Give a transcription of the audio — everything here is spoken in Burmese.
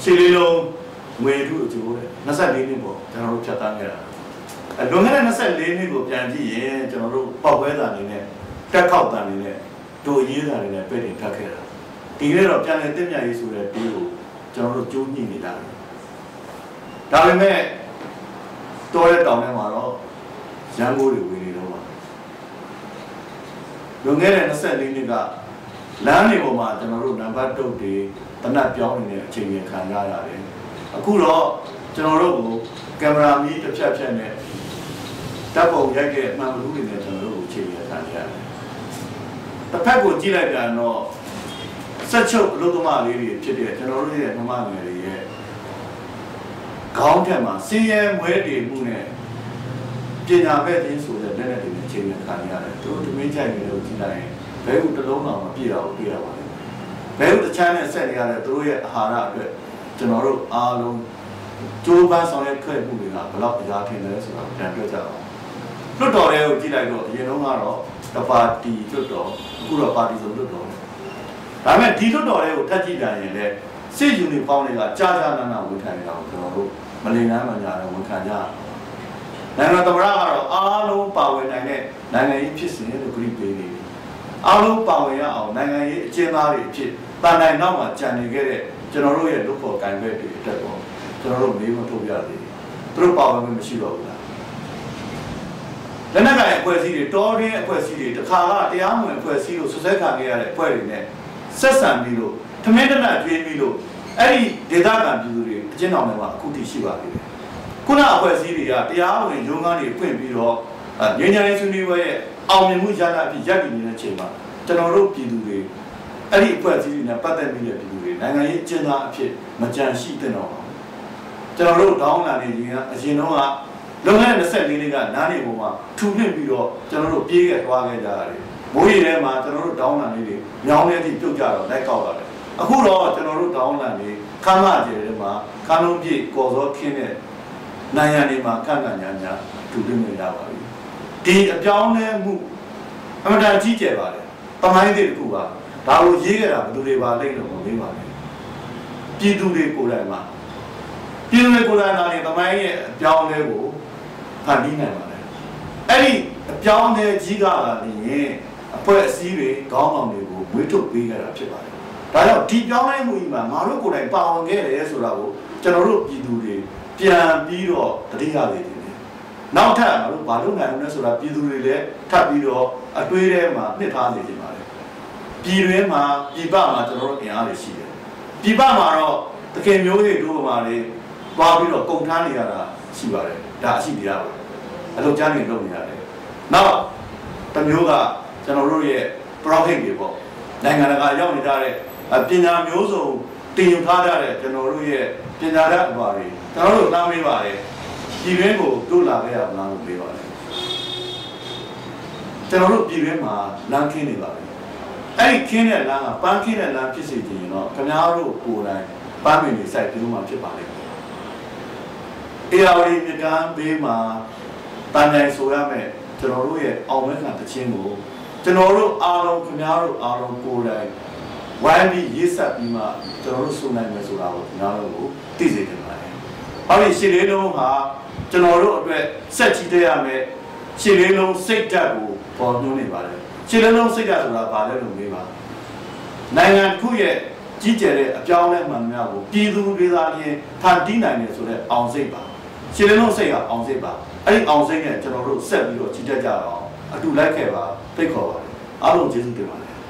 ရှေ့လေးလုံးငွေထုအကျိုးတဲ့24နှစ်ပေါ့ကျွန်တော်တို့ဖြတ်တန်းခဲ့တာလွန်ခဲ့တဲ့24နှစ်ကိုပြန်ကြည့်ရင်ကျွန်တော်တို့ပေါက်ပွဲတာနေနဲ့တက်ခောက်တာနေနဲ့တို့ရေးတာနေနဲ့ပဲ့တင်ထပ်ခဲ့တာဒီနေ့တော့ပြန်လည်တည်မြဲရေးဆိုတဲ့ပြီးကိုကျွန်တော်တို့ကြိုးညှိနေတာဒါပေမဲ့တော်တဲ့တောင်ထဲမှာတော့ရန်ကုန်တွေဝင်နေတော့ပါလွန်ခဲ့တဲ့24နှစ်ကလမ်းတွေပေါ်မှာကျွန်တော်တို့နံပါတ်တုတ်တွေတနတ်ပြောင်းနေတဲ့အချိန်ကြီးခံရရတယ်အခုတော့ကျွန်တော်တို့ကိုကင်မရာမီတစ်ဖြတ်ဖြတ်နဲ့တပ်ပုံရိုက်တဲ့အမှန်ဘူးတွေနဲ့ကျွန်တော်တို့ကိုချိန်ရခံရတယ်တစ်ဖက်ကိုကြည့်လိုက်ပြန်တော့ဆက်ချုပ်အလုပ်သမားလေးတွေဖြစ်တဲ့ကျွန်တော်တို့ရဲ့နှမငယ်တွေရဲ့ခေါင်းထက်မှာစီးရဲမွဲတည်မှုနဲ့ပညာပဲ့ခြင်းဆိုတဲ့လက်နဲ့တွေနဲ့ချိန်ရခံရတယ်သူတို့တမင်းချိုင်တွေလို့ကြည့်လိုက်ရင်ဘဲဥတစ်လုံးတော်မပြည့်တာကိုတွေ့ရပါတယ်ဘဲဥတစ်ချမ်းနဲ့ဆက်နေရတဲ့သူတို့ရဲ့အာဟာရအတွက်ကျွန်တော်တို့အားလုံးကျိုးပန်းဆောင်ရွက်ခဲ့မှုတွေကဘယ်လောက်အများထင်လဲဆိုတာပြန်ပြောကြအောင်လွတ်တော်တွေကိုကြည့်လိုက်တော့အရင်တော့ကတော့တပါတီလွတ်တော်အခုတော့ပါတီစုံလွတ်တော်ဒါပေမဲ့ဒီလွတ်တော်တွေကိုထပ်ကြည့်ကြရင်လည်းစစ်ယူနီဖောင်းတွေကကြာကြာနာနာဝန်ခံနေတာကိုကျွန်တော်တို့မလင်နန်းမညာဝန်ခံကြနိုင်ငံသမ္မတကတော့အားလုံးပါဝင်နိုင်တဲ့နိုင်ငံရေးဖြစ်စဉ်လို့ကြိပေးနေတယ်အားလုံးပါဝင်ရအောင်နိုင်ငံရေးအကျဉ်းသားတွေအဖြစ်တန်တိုင်းနောက်မှာကြံနေခဲ့တဲ့ကျွန်တော်တို့ရဲ့လူဖို့ကံပဲတွေအတွက်တော့ကျွန်တော်တို့မေးမထုတ်ပြသေးဘူးသူတို့ပါဝင်မှုမရှိတော့ဘူးလားလက်နက်ကိုင်အဖွဲ့အစည်းတွေတော်ရင်းအဖွဲ့အစည်းတွေတခါကတရားမဝင်အဖွဲ့အစည်းကိုဆွဆွဲခံခဲ့ရတဲ့အဖွဲ့တွေနဲ့ဆက်ဆံပြီးလို့ထမင်းတနတ်ကျွေးပြီးလို့အဲ့ဒီဒေသခံပြည်သူတွေအကျဉ်းတော်တွေမှာအခုထိရှိပါသေးတယ်ခုနအဖွဲ့အစည်းတွေကတရားဝင်ရုံးခန်းတွေဖွင့်ပြီးတော့ငြိမ်းချမ်းရေးဆွေးနွေးပွဲရဲ့အောင်မြင်မှုရလဒ်အဖြစ်ရပ်တည်နေတဲ့ချိန်မှာကျွန်တော်တို့ပြည်သူတွေအဲ့ဒီအဖွဲ့အစည်းတွေနဲ့ပတ်သက်ပြီးတဲ့ပြည်သူတွေနိုင်ငံရေးအကျဉ်းသားအဖြစ်မကြံရှိတဲ့တော့ကျွန်တော်တို့တောင်းလာနေရင်အရင်တော့ကလွန်ခဲ့တဲ့24နှစ်ကနားနေပုံမှာထူပြပြီးတော့ကျွန်တော်တို့ပြေးခဲ့သွားခဲ့ကြရတယ်မိုးရီထဲမှာကျွန်တော်တို့တောင်းလာနေတွေမြောင်းတဲ့အထိပြုတ်ကြတော့လိုက်ကောက်လာတယ်အခုတော့ကျွန်တော်တို့တောင်းလာနေခမ်းမကျဲထဲမှာခမ်းလုံးပြည့်ကော်စောခင်းတဲ့နိုင်ငံတွေမှာခန့်ခန့်ညာညာထူပြနေကြပါပြီဒီအပြောင်းလဲမှုအမှန်တန်ကြီးကျယ်ပါတယ်တမိုင်းတွေတခုပါဒါကိုရေးခဲ့တာဘယ်သူတွေပါလိမ့်လို့မမေးပါနဲ့ပြည်သူတွေကိုယ်တိုင်မှာပြည်သူတွေကိုယ်တိုင်လာရင်တမိုင်းရဲ့အပြောင်းလဲကိုဖန်တီးနိုင်ပါတယ်အဲ့ဒီအပြောင်းလဲကြီးကလာရင်အဖွဲ့အစည်းတွေခေါင်းဆောင်တွေကိုဝေးထုတ်ပေးကြတာဖြစ်ပါတယ်ဒါကြောင့်ဒီပြောင်းလဲမှုကြီးမှာငါတို့ကိုယ်တိုင်ပါဝင်ခဲ့တယ်ဆိုတာကိုကျွန်တော်တို့ပြည်သူတွေပြန်ပြီးတော့တတိယလေးတွေနောက်ထပ်ငါတို့ဘာလုပ်နိုင်လဲဆိုတာပြည်သူတွေလည်းထပ်ပြီးတော့အတွေးထဲမှာနှစ်ထားနေကြပါလေပြည်တွင်းမှာပြည်ပမှာကျွန်တော်တို့အင်အားတွေရှိတယ်ပြည်ပမှာတော့တခင်မျိုးတွေတို့မှာလေသွားပြီးတော့ကုန်ထမ်းနေရတာရှိပါတယ်ဒါအရှိတရားပါအလုပ်ကြမ်းတွေလုပ်နေရတယ်နောက်တစ်မျိုးကကျွန်တော်တို့ရဲ့ profit တွေပေါ့နိုင်ငံတကာရောက်နေကြတဲ့ပညာမျိုးစုံတင်ယူထားကြတဲ့ကျွန်တော်တို့ရဲ့ပညာတတ်အပါတွေကျွန်တော်တို့နားမေးပါတယ်ပြည်တွင်းကိုတို့လာခဲ့ရမလားလို့မေးပါတယ်ကျွန်တော်တို့ပြည်တွင်းမှာလမ်းခင်းနေပါပြီအဲ့ဒီခင်းတဲ့လမ်းကပန်းခင်းတဲ့လမ်းဖြစ်စေချင်ရင်တော့ခင်ဗျားတို့ကိုယ်တိုင်ပန်းမင်တွေစိုက်ပြီးမှဖြစ်ပါလိမ့်မယ်ARD မြကမ်းဘေးမှာတန်တိုင်ဆိုရမယ်ကျွန်တော်တို့ရဲ့အောင်မဲခံတခြင်းကိုကျွန်တော်တို့အားလုံးခင်ဗျားတို့အားလုံးကိုယ်တိုင်ဝိုင်းပြီးရေးဆက်ပြီးမှကျွန်တော်တို့စုနိုင်မယ်ဆိုတာကိုခင်ဗျားတို့ကိုသိစေချင်ပါတယ်။ဟောဒီရှစ်လေးလုံးဟာကျွန်တော်တို့အတွက်ဆက်ချီတဲ့ရမယ်ရှစ်လေးလုံးစိတ်ဓာတ်ကိုပေါ်ညွှန်းနေပါတယ်။ရှစ်လေးလုံးစိတ်ဓာတ်ဆိုတာဘာလဲလို့မေးပါ။နိုင်ငံတစ်ခုရဲ့ကြီးကျယ်တဲ့အပြောင်းအလဲမှန်များကိုပြည်သူတွေသာလျှင်ဖန်တီးနိုင်တယ်ဆိုတဲ့အောင်စိတ်ပါ။ရှစ်လေးလုံးစိတ်ကအောင်စိတ်ပါ။အဲ့ဒီအောင်စိတ်နဲ့ကျွန်တော်တို့ဆက်ပြီးတော့ကြီးတက်ကြအောင်အတူလိုက်ခဲ့ပါဖိတ်ခေါ်ပါတယ်။အားလုံးကျေးဇူးတင်ပါတယ်